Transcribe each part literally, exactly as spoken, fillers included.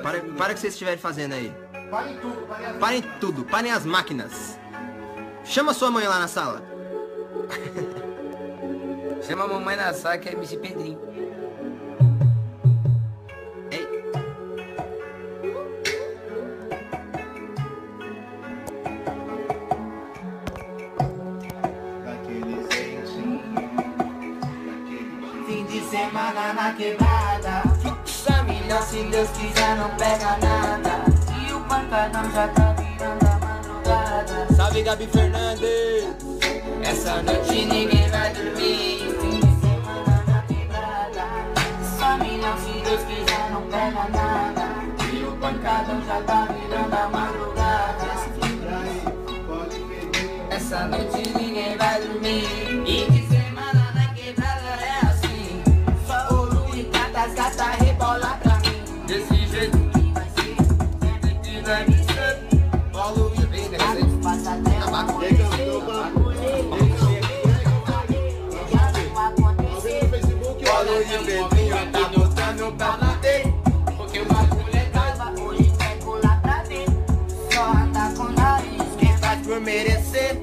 Para, para o que vocês estiverem fazendo aí. Parem tudo, parem as... Parem tudo, parem as máquinas. Chama sua mãe lá na sala. Chama a mamãe na sala que é M C Pedrinho. Ei. Daquele jeitinho, daquele Fim de semana na quebrada. Fluxa milhão, se Deus quiser não pega nada. E o pancadão já tá virando a madrugada. Salve, Gabi Fernandes. Essa noite ninguém vai dormir. Fim de semana na quebrada. Só milhão, se Deus quiser não pega nada. E o pancadão já tá virando a madrugada. Essa noite ninguém vai dormir. Fim de semana na quebrada é assim. Só ouro e gatas, gata rebola pra mim. Desse jeito Que vai ser sempre que vai me ser. Paulo e bem, né? Passa até uma Quem cantou o bagulho? Paulo e o Pedrinho tá botando pra bater. Porque o bagulho é doido. Hoje quer colar pra ver. Só anda com nariz. Quem faz por merecer,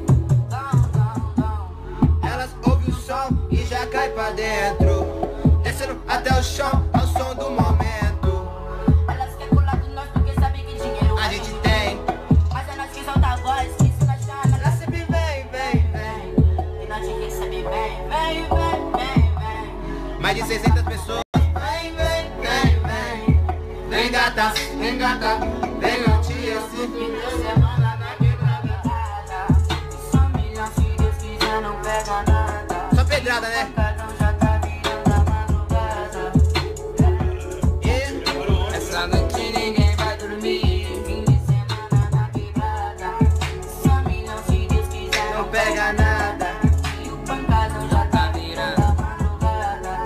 elas ouvem o som e já cai pra dentro. Descendo até o chão, ao som do momento. Elas querem colar com nós porque sabem que dinheiro A gente tem, mas é nós que solta a voz, que se nós chama, ela sempre vem, vem, vem. e nós te recebe bem, vem, vem, vem, vem. Mais de seiscentas pessoas. Vem, vem, vem, vem. Vem gata, vem gata, vem eu te Fim ensino. de semana na quebrada. Só milhão, se Deus quiser não pega nada. Só pedrada, né? Pancadão já tá virando a madrugada. E Essa noite ninguém vai dormir. Fim de semana na quebrada. Só milhão, se Deus quiser não pega nada. E o pancadão já tá virando a madrugada.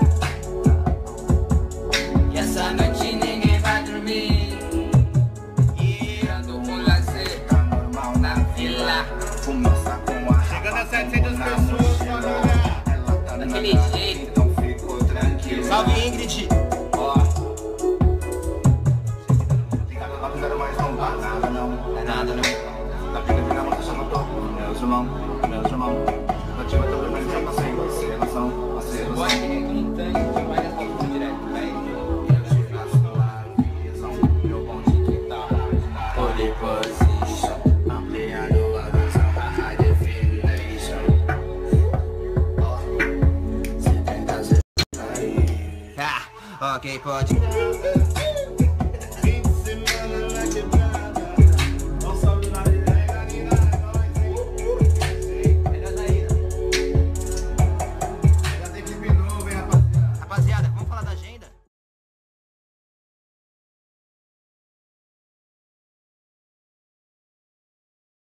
E essa noite ninguém vai dormir. E ando com lazer, tá normal na vila. Começa com a chegando a setecentas pessoas, família. Ela tá Daquele jeito. então ficou tranquilo. Salve, Ingrid. Ó. Ligado lá, fizeram mais não dá nada, não. Não é nada, não. Na pena, pena, mas eu chamo todo. Meus irmãos, meus irmãos. Eu tive todo mundo já passei, você noção, você Bora noção. que nem gritante, vai nessa foto direto, velho. Meu bom de quintal. Pole position. Ampliando a dança, high definition. Ah, ok, pode.